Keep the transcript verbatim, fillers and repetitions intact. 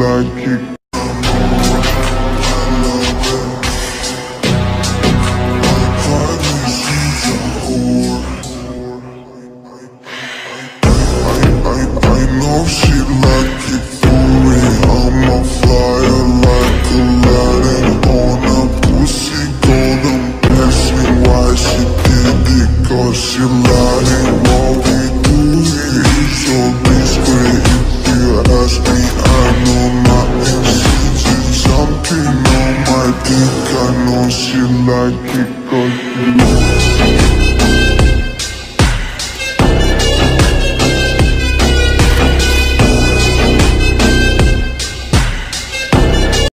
like it. I know she like it for me. I'm a flyer like Aladdin on a pussy golden blessing. Why she did it? Cause she lying. What we do here is so discreet. If you ask me, I know nothing. She's something on my dick. I know she like it cause she